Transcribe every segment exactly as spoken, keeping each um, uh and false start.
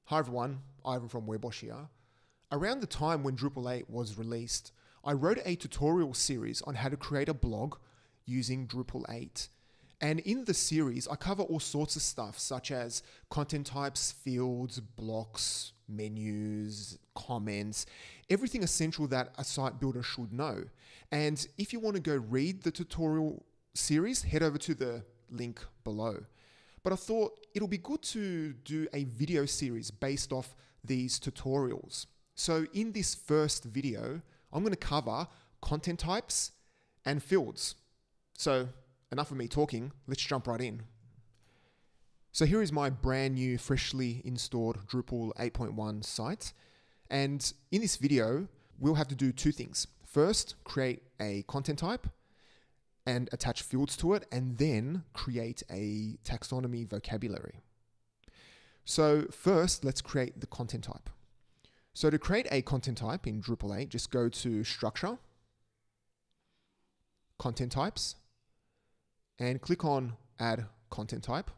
Hi everyone, Ivan from Webosh here. Around the time when Drupal eight was released, I wrote a tutorial series on how to create a blog using Drupal eight. And in the series, I cover all sorts of stuff such as content types, fields, blocks, menus, comments, everything essential that a site builder should know. And if you want to go read the tutorial series, head over to the link below. But I thought it'll be good to do a video series based off these tutorials. So in this first video, I'm going to cover content types and fields. So enough of me talking, let's jump right in. So here is my brand new, freshly installed Drupal eight point one site. And in this video, we'll have to do two things. First, create a content type and attach fields to it, and then create a taxonomy vocabulary. So first, let's create the content type. So to create a content type in Drupal eight, just go to Structure, Content Types, and click on Add Content Type.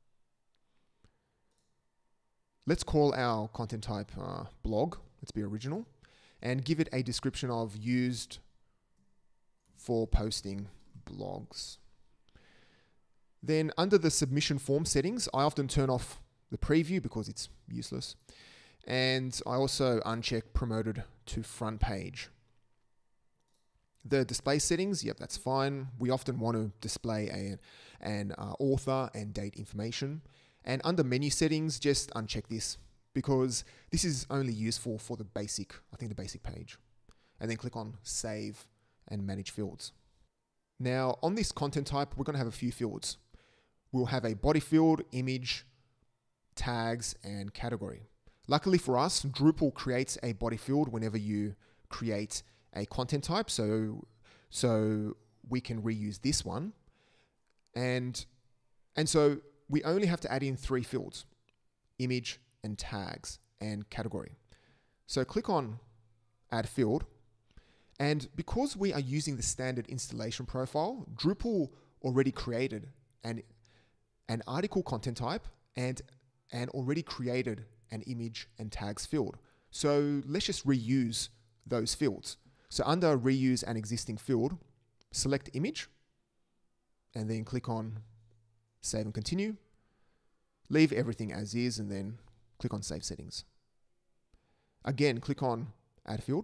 Let's call our content type uh, blog. Let's be original, and give it a description of used for posting blogs. Then under the submission form settings, I often turn off the preview because it's useless. And I also uncheck promoted to front page. The display settings, yep, that's fine. We often want to display a, an uh, author and date information. And under menu settings, just uncheck this because this is only useful for the basic, I think the basic page. And then click on Save and Manage Fields. Now on this content type, we're going to have a few fields. We'll have a body field, image, tags, and category. Luckily for us, Drupal creates a body field whenever you create a content type, so, so we can reuse this one. And, and so we only have to add in three fields, image and tags and category. So click on Add Field. And because we are using the standard installation profile, Drupal already created an, an article content type and, and already created an image and tags field. So let's just reuse those fields. So under Reuse an Existing Field, select Image, and then click on Save and Continue. Leave everything as is, and then click on Save Settings. Again, click on Add Field.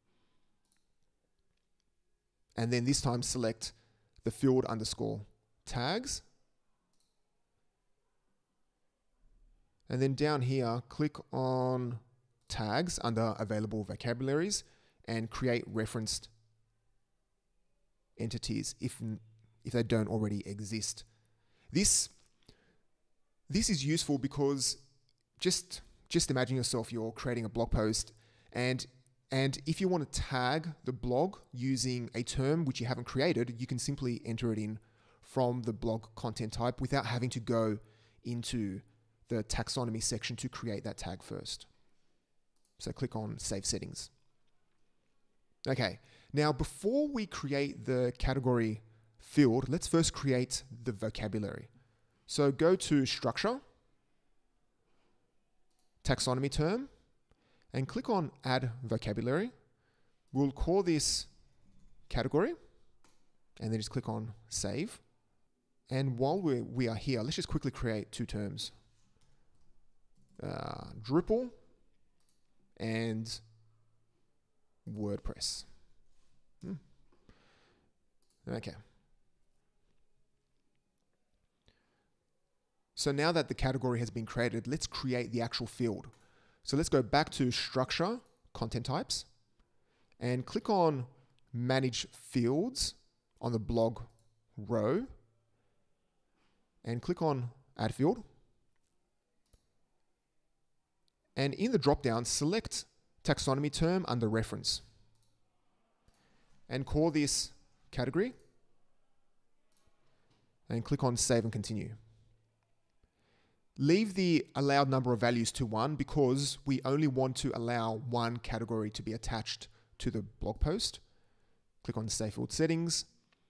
And then this time select the field underscore tags. And then down here, click on tags under available vocabularies and create referenced entities if, if they don't already exist. This, this is useful because just, just imagine yourself, you're creating a blog post and And if you want to tag the blog using a term which you haven't created, you can simply enter it in from the blog content type without having to go into the taxonomy section to create that tag first. So click on Save Settings. Okay, now before we create the category field, let's first create the vocabulary. So go to Structure, Taxonomy Term, and click on Add Vocabulary. We'll call this category, and then just click on Save. And while we're, we are here, let's just quickly create two terms. Uh, Drupal and WordPress. Hmm. Okay. So now that the category has been created, let's create the actual field. So let's go back to Structure, Content Types, and click on Manage Fields on the blog row, and click on Add Field. And in the dropdown, select Taxonomy Term under Reference, and call this Category, and click on Save and Continue. Leave the allowed number of values to one because we only want to allow one category to be attached to the blog post. Click on Save Field Settings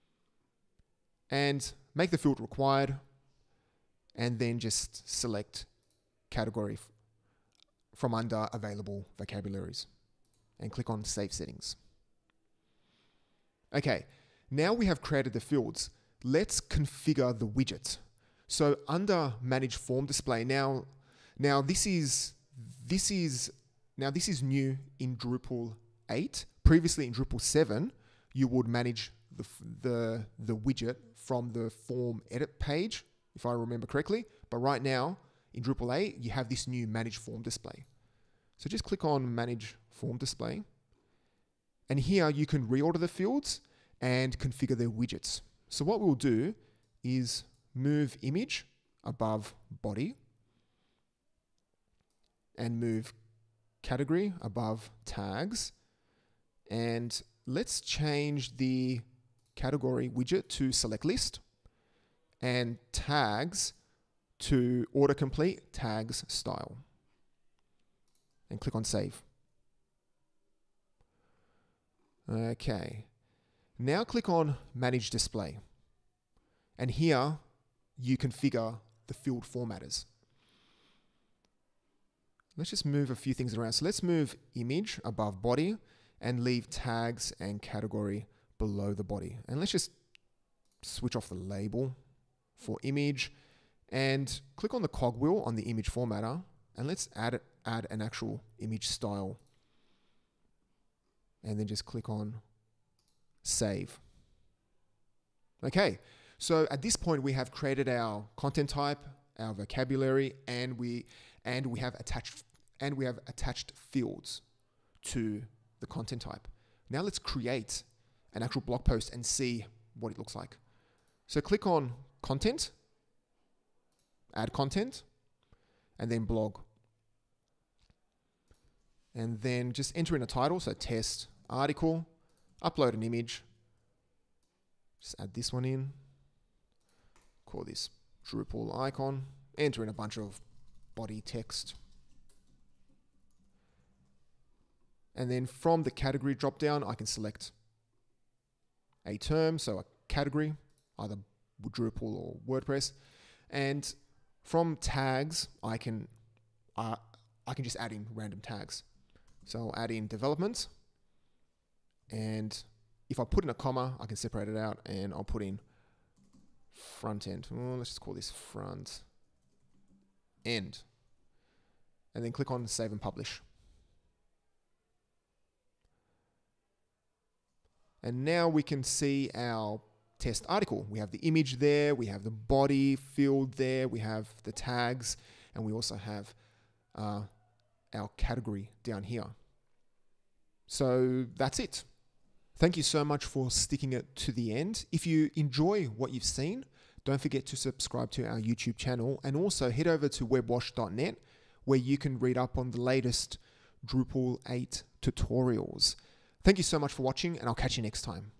and make the field required, and then just select category from under available vocabularies and click on Save Settings. Okay, now we have created the fields. Let's configure the widget. So under Manage Form Display, now, now this is this is now this is new in Drupal eight. Previously in Drupal seven, you would manage the the the widget from the form edit page, if I remember correctly. But right now in Drupal eight, you have this new Manage Form Display. So just click on Manage Form Display, and here you can reorder the fields and configure their widgets. So what we'll do is move image above body and move category above tags. And let's change the category widget to select list and tags to autocomplete tags style. And click on save. Okay. Now click on Manage Display. And here you configure the field formatters. Let's just move a few things around. So let's move image above body and leave tags and category below the body. And let's just switch off the label for image and click on the cogwheel on the image formatter, and let's add, add an actual image style. And then just click on Save. Okay, so at this point we have created our content type, our vocabulary, and we and we have attached and we have attached fields to the content type. Now let's create an actual blog post and see what it looks like. So click on Content, Add Content, and then Blog. And then just enter in a title, so test article, upload an image, just add this one in, call this Drupal icon, enter in a bunch of body text. And then from the category drop-down, I can select a term, so a category, either Drupal or WordPress. And from tags, I can uh, I can just add in random tags. So I'll add in development, and if I put in a comma, I can separate it out, and I'll put in front end. Oh, let's just call this front end, and then click on Save and Publish. And now we can see our test article. We have the image there, we have the body field there, we have the tags, and we also have uh, our category down here. So that's it. Thank you so much for sticking it to the end. If you enjoy what you've seen, don't forget to subscribe to our YouTube channel, and also head over to webwash dot net where you can read up on the latest Drupal eight tutorials. Thank you so much for watching, and I'll catch you next time.